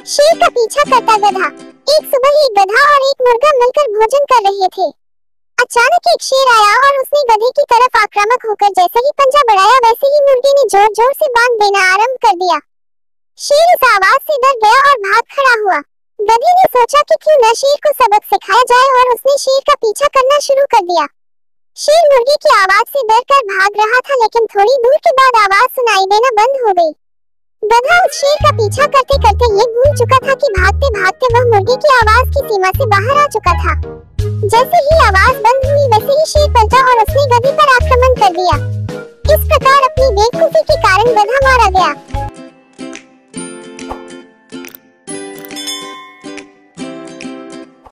शेर का पीछा करता गधा। एक सुबह एक गधा और एक मुर्गा मिलकर भोजन कर रहे थे। अचानक एक शेर आया और उसने गधे की तरफ आक्रामक होकर जैसे ही पंजा बढ़ाया वैसे ही मुर्गे ने जोर जोर से बांग देना आरंभ कर दिया। शेर इस आवाज से डर गया और भाग खड़ा हुआ। गधे ने सोचा कि क्यों न शेर को सबक सिखाया जाए और उसने शेर का पीछा करना शुरू कर दिया। शेर मुर्गे की आवाज से डरकर भाग रहा था, लेकिन थोड़ी दूर के बाद आवाज सुनाई देना बंद हो गई। गधा उस शेर का पीछा करते करते ये भूल चुका था कि भागते भागते वह मुर्गे की आवाज की सीमा से बाहर आ चुका था। जैसे ही आवाज बंद हुई वैसे ही शेर पलटा और उसने गधे पर आक्रमण कर दिया। इस प्रकार अपनी बेवकूफी के कारण गधा मारा गया।